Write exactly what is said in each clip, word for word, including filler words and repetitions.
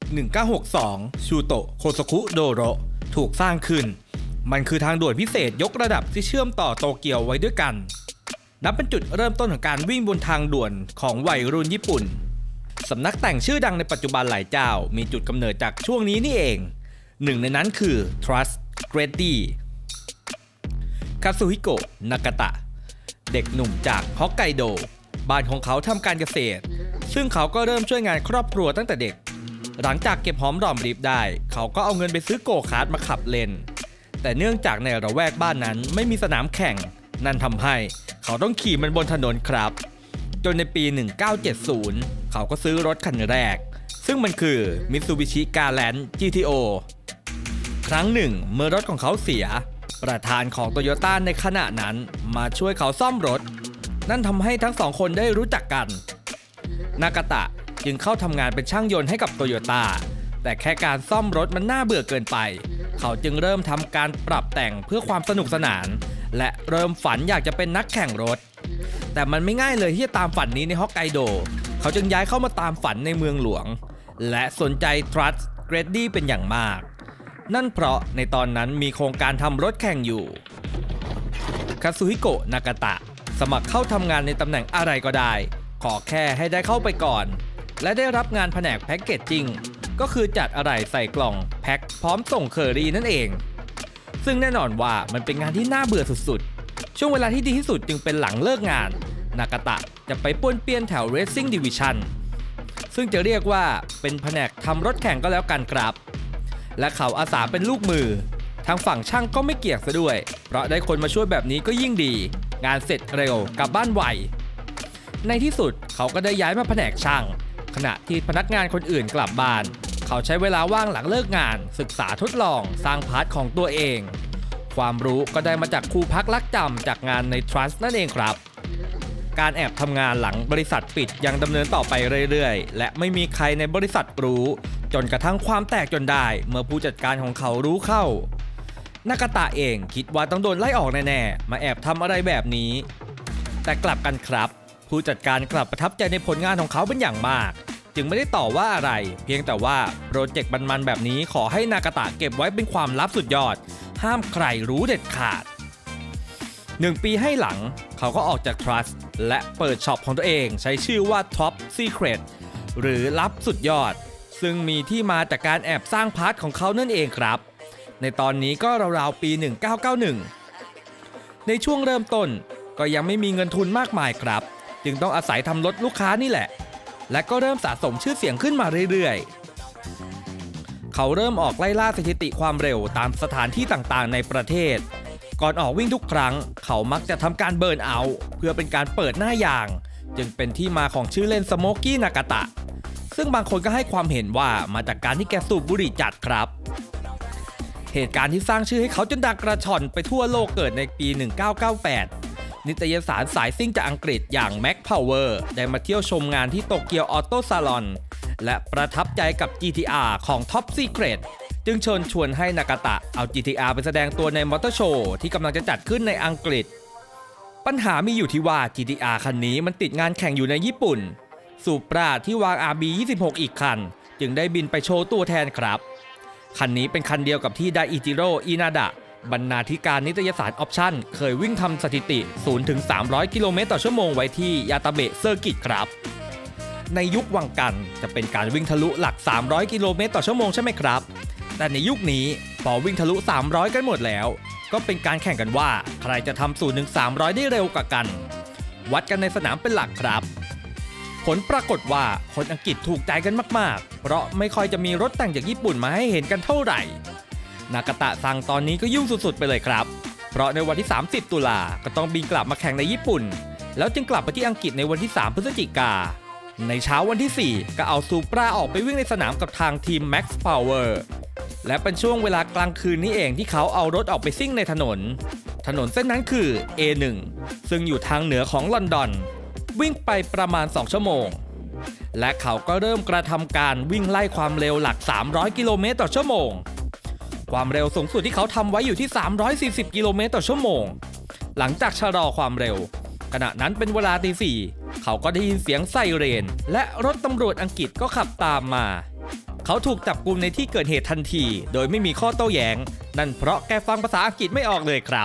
หนึ่งเก้าหกสอง ชูโตะ โคโซคุ โดโรถูกสร้างขึ้นมันคือทางด่วนพิเศษยกระดับที่เชื่อมต่อโตเกียวไว้ด้วยกันนับเป็นจุดเริ่มต้นของการวิ่งบนทางด่วนของวัยรุ่นญี่ปุ่นสำนักแต่งชื่อดังในปัจจุบันหลายเจ้ามีจุดกำเนิดจากช่วงนี้นี่เองหนึ่งในนั้นคือ Trust Grady คาซุฮิโกะ นากาตะเด็กหนุ่มจากฮอกไกโดบ้านของเขาทำการเกษตรซึ่งเขาก็เริ่มช่วยงานครอบครัวตั้งแต่เด็กหลังจากเก็บหอมรอมริบได้เขาก็เอาเงินไปซื้อโกคาร์ทมาขับเล่นแต่เนื่องจากในระแวกบ้านนั้นไม่มีสนามแข่งนั่นทำให้เขาต้องขี่มันบนถนนครับจนในปีหนึ่งเก้าเจ็ดศูนย์เขาก็ซื้อรถคันแรกซึ่งมันคือ Mitsubishi Galant จี ที โอ ครั้งหนึ่งเมื่อรถของเขาเสียประธานของโตโยต้าในขณะนั้นมาช่วยเขาซ่อมรถนั่นทำให้ทั้งสองคนได้รู้จักกันนากาตะจึงเข้าทำงานเป็นช่างยนต์ให้กับโตโยต้าแต่แค่การซ่อมรถมันน่าเบื่อเกินไปเขาจึงเริ่มทำการปรับแต่งเพื่อความสนุกสนานและเริ่มฝันอยากจะเป็นนักแข่งรถแต่มันไม่ง่ายเลยที่จะตามฝันนี้ในฮอกไกโดเขาจึงย้ายเข้ามาตามฝันในเมืองหลวงและสนใจ Trust Grady เป็นอย่างมากนั่นเพราะในตอนนั้นมีโครงการทำรถแข่งอยู่คาซุฮิโกะ นากาตะสมัครเข้าทำงานในตำแหน่งอะไรก็ได้ขอแค่ให้ได้เข้าไปก่อนและได้รับงานแผนกแพ็กเกจจิ้งก็คือจัดอะไรใส่กล่องแพ็คพร้อมส่งเคอรี่นั่นเองซึ่งแน่นอนว่ามันเป็นงานที่น่าเบื่อสุดๆช่วงเวลาที่ดีที่สุดจึงเป็นหลังเลิกงานนากาตะจะไปป้วนเปี้ยนแถว Racing Division ซึ่งจะเรียกว่าเป็นแผนกทำรถแข่งก็แล้วกันครับและเขาอาสาเป็นลูกมือทางฝั่งช่างก็ไม่เกี่ยงซะด้วยเพราะได้คนมาช่วยแบบนี้ก็ยิ่งดีงานเสร็จเร็วกลับบ้านไวในที่สุดเขาก็ได้ย้ายมาแผนกช่างขณะที่พนักงานคนอื่นกลับบ้านเขาใช้เวลาว่างหลังเลิกงานศึกษาทดลองสร้างพาร์ทของตัวเองความรู้ก็ได้มาจากครูพักลักจำจากงานใน Trust นั่นเองครับการแอบทำงานหลังบริษัทปิดยังดำเนินต่อไปเรื่อยๆและไม่มีใครในบริษัทรู้จนกระทั่งความแตกจนได้เมื่อผู้จัดการของเขารู้เข้านากาตะเองคิดว่าต้องโดนไล่ออกแน่ๆมาแอบทำอะไรแบบนี้แต่กลับกันครับผู้จัดการกลับประทับใจในผลงานของเขาเป็นอย่างมากจึงไม่ได้ต่อว่าอะไรเพียงแต่ว่าโปรเจกต์มันๆแบบนี้ขอให้นากาตะเก็บไว้เป็นความลับสุดยอดห้ามใครรู้เด็ดขาดหนึ่งปีให้หลังเขาก็ออกจาก Trust และเปิดช็อปของตัวเองใช้ชื่อว่า Top Secret หรือลับสุดยอดซึ่งมีที่มาจากการแอบสร้างพาร์ทของเขานั่นเองครับในตอนนี้ก็ราวๆปีหนึ่งเก้าเก้าหนึ่งในช่วงเริ่มต้นก็ยังไม่มีเงินทุนมากมายครับจึงต้องอาศัยทำรถลูกค้านี่แหละและก็เริ่มสะสมชื่อเสียงขึ้นมาเรื่อยๆเขาเริ่มออกไล่ล่าสถิติความเร็วตามสถานที่ต่างๆในประเทศก่อนออกวิ่งทุกครั้งเขามักจะทำการเบิร์นเอาท์เพื่อเป็นการเปิดหน้ายางจึงเป็นที่มาของชื่อเล่นสโมกี้นากาตะซึ่งบางคนก็ให้ความเห็นว่ามาจากการที่แกสูบบุหรี่จัดครับเหตุการณ์ที่สร้างชื่อให้เขาจนดังกระชอนไปทั่วโลกเกิดในปีหนึ่งเก้าเก้าแปดนิตยสารสายซิ่งจากอังกฤษอย่าง Max Power ได้มาเที่ยวชมงานที่โตเกียวออโต้ซาลอนและประทับใจกับ จี ที อาร์ ของ Top Secret จึงเชิญชวนให้นากาตะเอา จี ที อาร์ ไปแสดงตัวในมอเตอร์โชว์ที่กำลังจะจัดขึ้นในอังกฤษปัญหามีอยู่ที่ว่า จี ที อาร์ คันนี้มันติดงานแข่งอยู่ในญี่ปุ่นสูปราที่วาง อาร์ บี ยี่สิบหก อีกคันจึงได้บินไปโชว์ตัวแทนครับคันนี้เป็นคันเดียวกับที่ไดอิจิโร่ อินาดะบรรณาธิการนิตยสารออปชั่นเคยวิ่งทำสถิติ ศูนย์ถึงสามร้อย กิโลเมตรต่อชั่วโมงไว้ที่ยาตาเบะเซอร์กิตครับในยุควังกันจะเป็นการวิ่งทะลุหลักสามร้อยกิโลเมตรต่อชั่วโมงใช่ไหมครับแต่ในยุคนี้พอวิ่งทะลุสามร้อยกันหมดแล้วก็เป็นการแข่งกันว่าใครจะทำศูนย์ถึงสามร้อยได้เร็วกว่ากันวัดกันในสนามเป็นหลักครับผลปรากฏว่าคนอังกฤษถูกใจกันมากๆเพราะไม่ค่อยจะมีรถแต่งจากญี่ปุ่นมาให้เห็นกันเท่าไหร่นากาตะซังตอนนี้ก็ยุ่งสุดๆไปเลยครับเพราะในวันที่สามสิบตุลาก็ต้องบินกลับมาแข่งในญี่ปุ่นแล้วจึงกลับไปที่อังกฤษในวันที่สามพฤศจิกาในเช้าวันที่สี่ก็เอาซูปราออกไปวิ่งในสนามกับทางทีม Max Power และเป็นช่วงเวลากลางคืนนี้เองที่เขาเอารถออกไปซิ่งในถนนถนนเส้นนั้นคือ เอ หนึ่ง ซึ่งอยู่ทางเหนือของลอนดอนวิ่งไปประมาณสองชั่วโมงและเขาก็เริ่มกระทำการวิ่งไล่ความเร็วหลักสามร้อยกิโลเมตรต่อชั่วโมงความเร็วสูงสุดที่เขาทำไว้อยู่ที่สามร้อยสี่สิบกิโลเมตรต่อชั่วโมงหลังจากชะลอความเร็วขณะนั้นเป็นเวลาตีสี่เขาก็ได้ยินเสียงไซเรนและรถตำรวจอังกฤษก็ขับตามมาเขาถูกจับกุมในที่เกิดเหตุทันทีโดยไม่มีข้อโต้แย้งนั่นเพราะแกฟังภาษาอังกฤษไม่ออกเลยครับ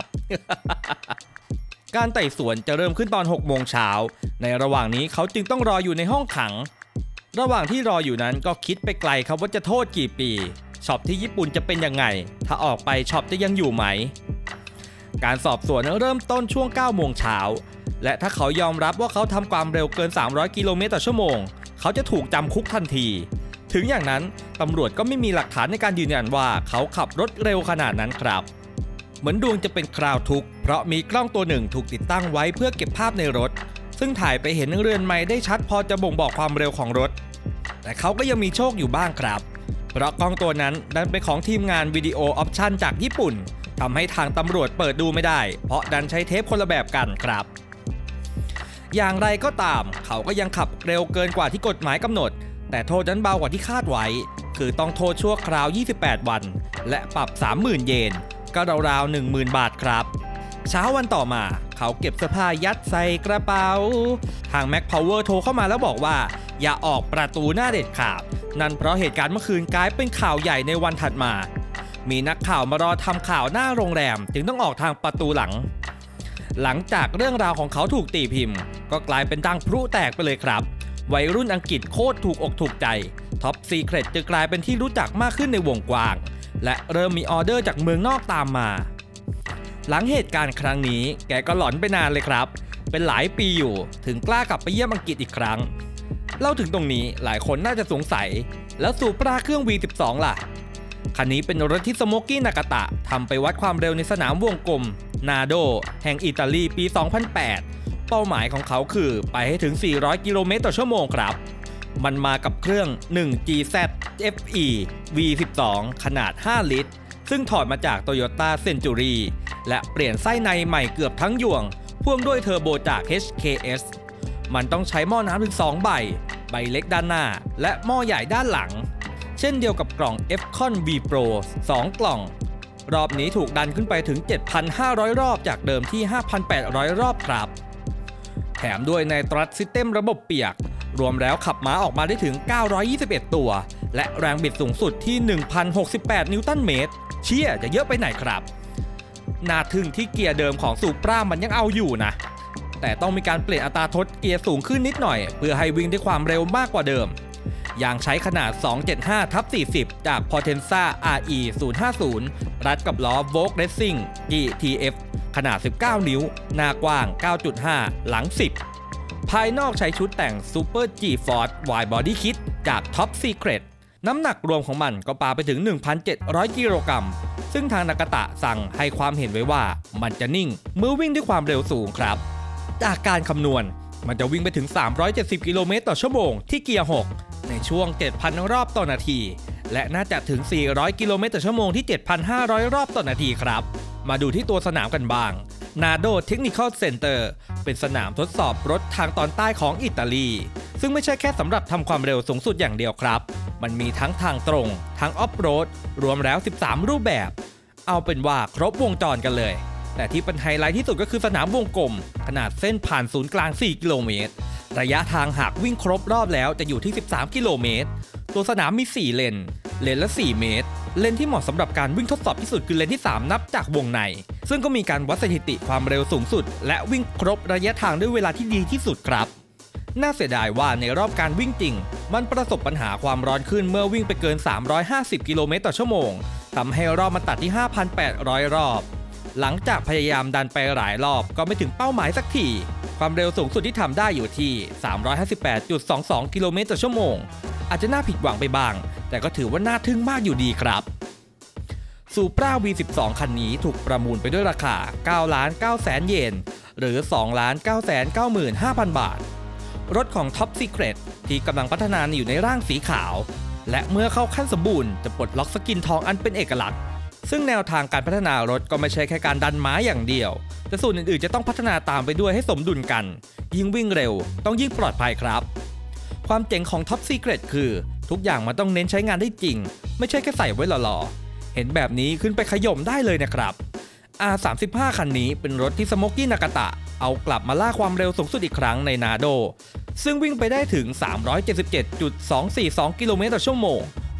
การไต่สวนจะเริ่มขึ้นตอนหกโมงเช้าในระหว่างนี้เขาจึงต้องรออยู่ในห้องขังระหว่างที่รออยู่นั้นก็คิดไปไกลครับว่าจะโทษกี่ปีช็อปที่ญี่ปุ่นจะเป็นยังไงถ้าออกไปช็อปจะยังอยู่ไหมการสอบสวนเริ่มต้นช่วงเก้าโมงเช้าและถ้าเขายอมรับว่าเขาทำความเร็วเกินสามร้อยกิโลเมตรต่อชั่วโมงเขาจะถูกจำคุกทันทีถึงอย่างนั้นตำรวจก็ไม่มีหลักฐานในการยืนยันว่าเขาขับรถเร็วขนาดนั้นครับเหมือนดวงจะเป็นคราวทุกข์เพราะมีกล้องตัวหนึ่งถูกติดตั้งไว้เพื่อเก็บภาพในรถซึ่งถ่ายไปเห็นเรือนไม้ได้ชัดพอจะบ่งบอกความเร็วของรถแต่เขาก็ยังมีโชคอยู่บ้างครับเพราะกล้องตัวนั้นดันเป็นของทีมงานวิดีโอออปชั่นจากญี่ปุ่นทำให้ทางตำรวจเปิดดูไม่ได้เพราะดันใช้เทปคนละแบบกันครับอย่างไรก็ตามเขาก็ยังขับเร็วเกินกว่าที่กฎหมายกำหนดแต่โทษนั้นเบากว่าที่คาดไว้คือต้องโทษชั่วคราวยี่สิบแปดวันและปรับ สามหมื่น เยนก็ราวๆ หนึ่งหมื่น บาทครับเช้าวันต่อมาเขาเก็บเสื้อผ้ายัดใส่กระเป๋าทาง Mac Power โทรเข้ามาแล้วบอกว่าอย่าออกประตูหน้าเด็ดขาดนั่นเพราะเหตุการณ์เมื่อคืนกลายเป็นข่าวใหญ่ในวันถัดมามีนักข่าวมารอทำข่าวหน้าโรงแรมจึงต้องออกทางประตูหลังหลังจากเรื่องราวของเขาถูกตีพิมพ์ก็กลายเป็นดังพลุแตกไปเลยครับวัยรุ่นอังกฤษโคตรถูกอกถูกใจท็อปซีเครตจะกลายเป็นที่รู้จักมากขึ้นในวงกว้างและเริ่มมีออเดอร์จากเมืองนอกตามมาหลังเหตุการณ์ครั้งนี้แกก็หลอนไปนานเลยครับเป็นหลายปีอยู่ถึงกล้ากลับไปเยี่ยมอังกฤษอีกครั้งเล่าถึงตรงนี้หลายคนน่าจะสงสัยแล้วสูปราเครื่อง วี สิบสอง ล่ะคันนี้เป็นรถที่สโมกี้นากาตะทำไปวัดความเร็วในสนามวงกลมนาโดแห่งอิตาลีปี สองพันแปด เป้าหมายของเขาคือไปให้ถึง สี่ร้อย กิโลเมตรต่อชั่วโมงครับมันมากับเครื่อง หนึ่ง จี แซด เอฟ อี วี สิบสอง ขนาด ห้า ลิตรซึ่งถอดมาจาก Toyota Century และเปลี่ยนไส้ในใหม่เกือบทั้งยวงพ่วงด้วยเทอร์โบจาก เอช เค เอส มันต้องใช้หม้อน้ำถึงสองใบใบเล็กด้านหน้าและหม้อใหญ่ด้านหลังเช่นเดียวกับกล่อง เอฟ คอน วี โปร สอง กล่องรอบนี้ถูกดันขึ้นไปถึง เจ็ดพันห้าร้อย รอบจากเดิมที่ ห้าพันแปดร้อย รอบครับแถมด้วยไนตรัสซิสเต็มระบบเปียกรวมแล้วขับม้าออกมาได้ถึงเก้าร้อยยี่สิบเอ็ดตัวและแรงบิดสูงสุดที่ หนึ่งพันหกสิบแปด นิวตันเมตรเชี่ยจะเยอะไปไหนครับน่าทึ่งที่เกียร์เดิมของซูปรามันยังเอาอยู่นะแต่ต้องมีการเปลี่ยนอัตราทดเกียร์สูงขึ้นนิดหน่อยเพื่อให้วิ่งด้วยความเร็วมากกว่าเดิมยางใช้ขนาด สองเจ็ดห้า ทับ สี่สิบ จาก Potenza อาร์ อี ศูนย์ห้าศูนย์ รัดกับล้อ Vogue Racing จี ที เอฟ ขนาด สิบเก้า นิ้วหน้ากว้าง เก้าจุดห้า หลัง สิบ ภายนอกใช้ชุดแต่ง Super G-Force Wide Body Kit จาก Top Secret น้ำหนักรวมของมันก็ปาไปถึง หนึ่งพันเจ็ดร้อย กิโลกรัมซึ่งทางนากาตะสั่งให้ความเห็นไว้ว่ามันจะนิ่งเมื่อวิ่งด้วยความเร็วสูงครับจากการคำนวณมันจะวิ่งไปถึง สามร้อยเจ็ดสิบ กิโลเมตรต่อชั่วโมงที่เกียร์ หก ในช่วง เจ็ดพัน รอบต่อนาทีและน่าจะถึง สี่ร้อย กิโลเมตรต่อชั่วโมงที่ เจ็ดพันห้าร้อย รอบต่อนาทีครับมาดูที่ตัวสนามกันบ้าง Nado Technical Center เป็นสนามทดสอบรถทางตอนใต้ของอิตาลีซึ่งไม่ใช่แค่สำหรับทำความเร็วสูงสุดอย่างเดียวครับมันมีทั้งทางตรงทั้งออฟโรดรวมแล้วสิบสามรูปแบบเอาเป็นว่าครบวงจรกันเลยแต่ที่เป็นไฮไลท์ที่สุดก็คือสนามวงกลมขนาดเส้นผ่านศูนย์กลางสี่กิโลเมตรระยะทางหากวิ่งครบรอบแล้วจะอยู่ที่สิบสามกิโลเมตรตัวสนามมีสี่เลนเลนละสี่เมตรเลนที่เหมาะสำหรับการวิ่งทดสอบที่สุดคือเลนที่สามนับจากวงในซึ่งก็มีการวัดสถิติความเร็วสูงสุดและวิ่งครบระยะทางด้วยเวลาที่ดีที่สุดครับน่าเสียดายว่าในรอบการวิ่งจริงมันประสบปัญหาความร้อนขึ้นเมื่อวิ่งไปเกินสามร้อยห้าสิบกิโลเมตรต่อชั่วโมงทำให้รอบมาตัดที่ ห้าพันแปดร้อย รอบหลังจากพยายามดันไปหลายรอบก็ไม่ถึงเป้าหมายสักทีความเร็วสูงสุดที่ทำได้อยู่ที่ สามร้อยห้าสิบแปดจุดสองสอง กิโลเมตรต่อชั่วโมงอาจจะน่าผิดหวังไปบ้างแต่ก็ถือว่าน่าทึ่งมากอยู่ดีครับซูปรา วี สิบสอง คันนี้ถูกประมูลไปด้วยราคา เก้าล้านเก้าแสน เยนหรือ สองล้านเก้าแสนเก้าหมื่นห้าพัน บาทรถของ Top Secret ที่กำลังพัฒนาอยู่ในร่างสีขาวและเมื่อเข้าขั้นสมบูรณ์จะปลดล็อกสกินทองอันเป็นเอกลักษณ์ซึ่งแนวทางการพัฒนารถก็ไม่ใช่แค่การดันม้าอย่างเดียวแต่ส่วนอื่นๆจะต้องพัฒนาตามไปด้วยให้สมดุลกันยิ่งวิ่งเร็วต้องยิ่งปลอดภัยครับความเจ๋งของ Top Secret คือทุกอย่างมันต้องเน้นใช้งานได้จริงไม่ใช่แค่ใส่ไว้หล่อๆเห็นแบบนี้ขึ้นไปขย่มได้เลยนะครับ อาร์ สามสิบห้า คันนี้เป็นรถที่สโมกี้นากาตะเอากลับมาล่าความเร็วสูงสุดอีกครั้งในนาโดซึ่งวิ่งไปได้ถึง สามร้อยเจ็ดสิบเจ็ดจุดสองสี่สอง กิโลเมตรต่อชั่วโมง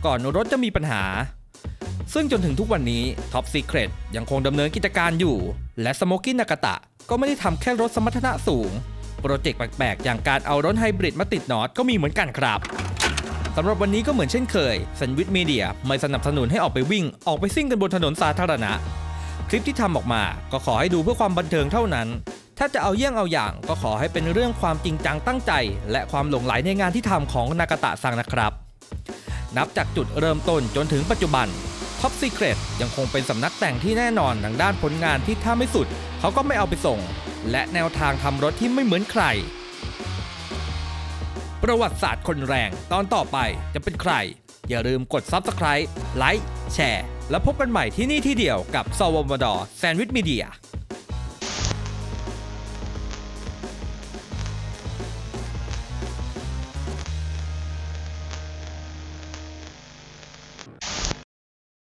ก่อนรถจะมีปัญหาซึ่งจนถึงทุกวันนี้ Top Secret ยังคงดำเนินกิจการอยู่และ Smoky Nagata ก็ไม่ได้ทำแค่รถสมรรถนะสูงโปรเจกต์แปลกๆอย่างการเอารถไฮบริดมาติดน็อตก็มีเหมือนกันครับสำหรับวันนี้ก็เหมือนเช่นเคย Sandwich Media ไม่สนับสนุนให้ออกไปวิ่งออกไปซิ่งกันบนถนนสาธารณะคลิปที่ทำออกมาก็ขอให้ดูเพื่อความบันเทิงเท่านั้นถ้าจะเอาเยี่ยงเอาอย่างก็ขอให้เป็นเรื่องความจริงจังตั้งใจและความหลงใหลในงานที่ทำของนากาตะซังนะครับนับจากจุดเริ่มต้นจนถึงปัจจุบัน Top Secret ยังคงเป็นสำนักแต่งที่แน่นอนทางด้านผลงานที่ถ้าไม่สุดเขาก็ไม่เอาไปส่งและแนวทางทำรถที่ไม่เหมือนใครประวัติศาสตร์คนแรงตอนต่อไปจะเป็นใครอย่าลืมกด Subscribe ไลค์แชร์แล้วพบกันใหม่ที่นี่ที่เดียวกับ สวมด Sandwich Media